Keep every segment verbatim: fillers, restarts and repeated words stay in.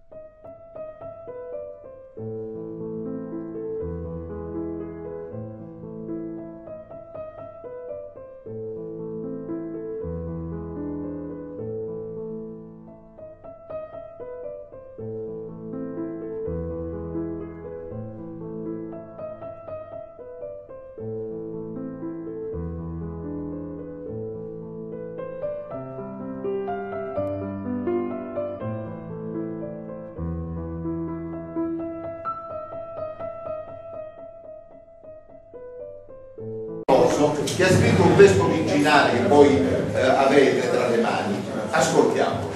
Che ha scritto un testo originale che voi eh, avete tra le mani. Ascoltiamolo.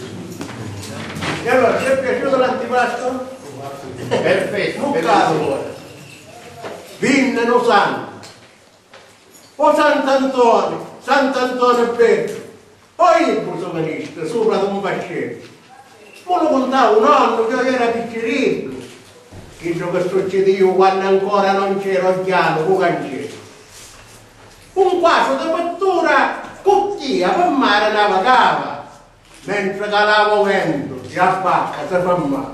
E allora, ti è piaciuto l'antipasto? Perfetto, un caso. Vinnano santi. O Sant'Antonio, Sant'Antonio Petro. Poi il protagonista, sopra di un vascello. Ma lo contavo un anno che era piccerino. Quello che succede io quando ancora non c'ero chiaro, con cancello. Un quadro di pittura cucchia per mare navigava, mentre calava vento, la spacca si fermava.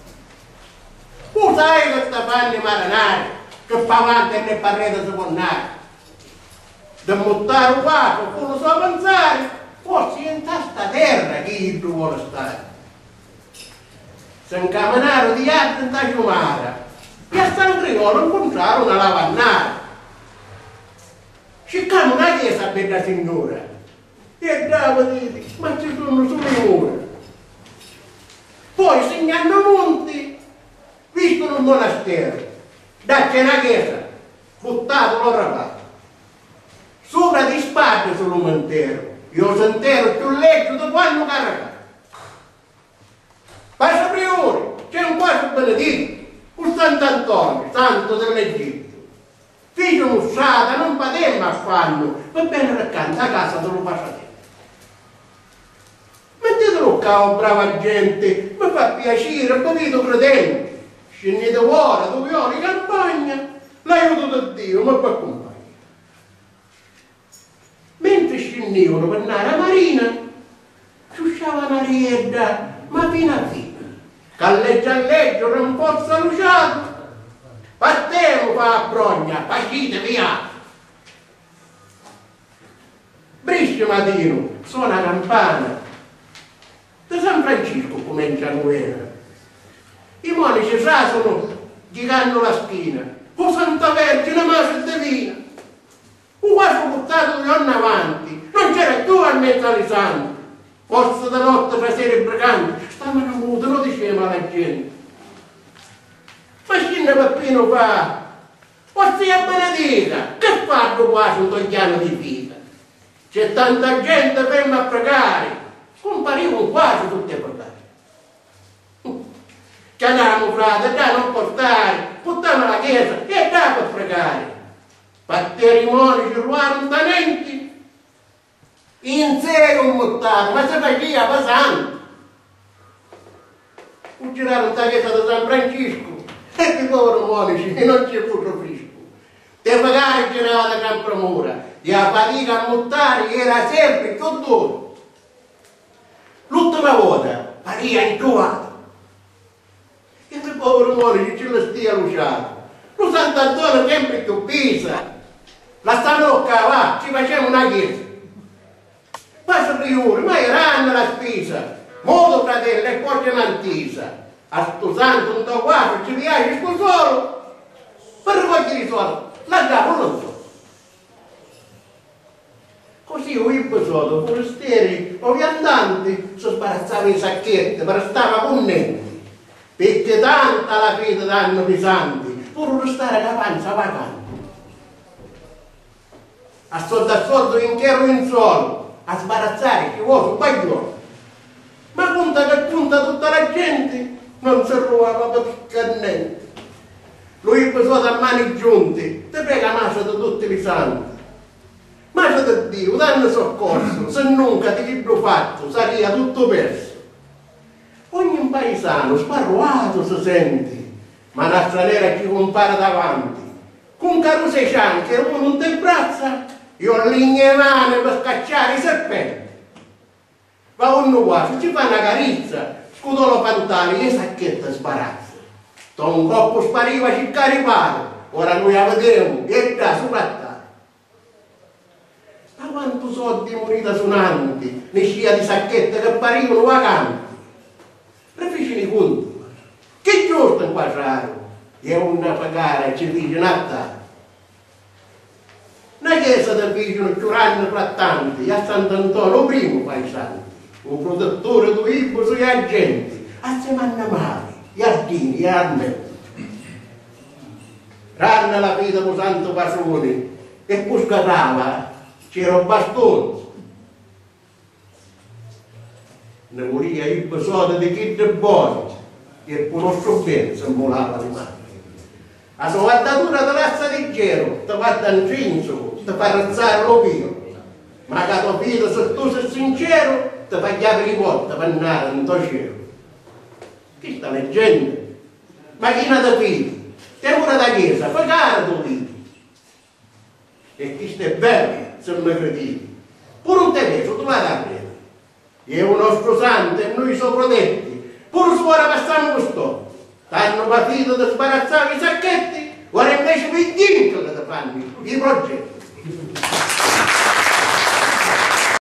Tu sai che sta panni marinare, che fa avanti e ne parrete si può andare. Da montare un quadro, con lo so pensare, forse in tasta terra chi tu vuole stare. Se incamminare di altri in tagliumara, e a San Griolo incontrare una lavannara. Cercamo una chiesa per la signora e andavo a dire, ma ci sono solo i muri. Poi segnando monti, vistono un monastero, dacci una chiesa, buttato lo rapato. Sopra di spalle sul montero, io sentero più letto di quando caricato. Passa priore, c'è un quadro benedetto, un Sant'Antonio, santo dell'Egitto. Figlio mussata, non patemmo a fanno, va bene raccanto, a casa te lo faccio te. Mettetelo qua, brava gente, mi fa piacere, capito credente. Scendete ora, dove ho in campagna, l'aiuto di Dio, mi fa compagnia. Mentre scendevano per andare a Marina, ciusciava una riedda, ma fino a fine. Calleggia a leggio, era un pozzo luciato. Partiamo qua a Brogna, facite via! Brisce mattino, suona la campana. Da San Francisco comincia a novena. I monaci rasano, girando la spina. O Santa Vergine, ma se divina. Un quattro buttato di anni avanti, non c'era più al mezzo alle santi. Forse da notte fra sera briganti, stavano muti, lo diceva la gente. Ma scende Peppino fa, ostia benedica, che fanno qua su Togliano di vita? C'è tanta gente ferma a pregare, comparivano quasi tutti a pregare. Ci andiamo frate, da non portare, portiamo la chiesa e da per pregare. Batteri monici, ruarono tenenti, in sé un mottato, ma se faceva passando. Un girarono da chiesa di San Francisco. E che povero monaci, e non c'è pure frisco. E magari girava da Gran Premura, e la fatica a montare era sempre più duro. L'ultima volta, paria intuato. E quel povero monaci ce lo stia luciato. Lo Sant'Antonio sempre più pisa. La stanocca va, ci facciamo una chiesa. Passa priore, ma erano la spesa. Modo fratello e poi mantisa. A sto santo un do quattro, ci piace sto solo, per raccogliere i soldi, l'andiamo non so. Così io sotto, forestieri o viandanti, si sbarazzavano i sacchetti, per stare connetti, perché tanta la fede danno pesanti, pur restare la panza vacante. A soldo a soldo, in chiaro in solo, a sbarazzare chi vuole un paglione. Ma punta che punta tutta la gente, non si rubava per niente. Lui pensò da mani giunte, ti prega mascia di tutti i santi. Mascia di Dio, danno soccorso, se nunca ti libro fatto, sarebbe tutto perso. Ogni paesano sparruato si sente, ma la straniera ci compara davanti. Con caruse cianche, uno non ti braccia, io linee mani per scacciare i serpenti. Va uno quasi, ci fa una carizza, scudò la pantale e sacchetta sbarazza. Da un coppo spariva a cercare pare, ora noi la vediamo, e già sopra. Ma quanto soldi morita sonanti, ne scia di sacchette che parivano vacanti. Prefecci conto, che giorno qua raro, e una pagare ci dice natta. Una chiesa del vicino giurando frattanti, a Sant'Antonio primo paesano, un protettore di Ibo sui agenti, a Semanna Mari, Iardini e Arme. Ranna la vita con Santo Pasone e poi scarava, c'era un bastone. Ne volia il episodio di chi è buono, e conosco bene se volava le mani. La sovaddatura dell'assa di gelo, ti guarda in cinzo, ti fa razzare lo pio. Ma che tua vita, se tu sei sincero, ti fa chiave di porta per andare in tuo cielo. Chi sta leggendo? Ma chi non ti fidi? Te pure da chiesa, fai cara tu vidi. E chi sta bello, se non mi credi. Pure un teveso, tu la da prendere. E un nostro santo e noi sono protetti. Pure se ora passiamo questo. T'hanno patito di sbarazzare i sacchetti, ora invece vi dicono che ti fanno i progetti.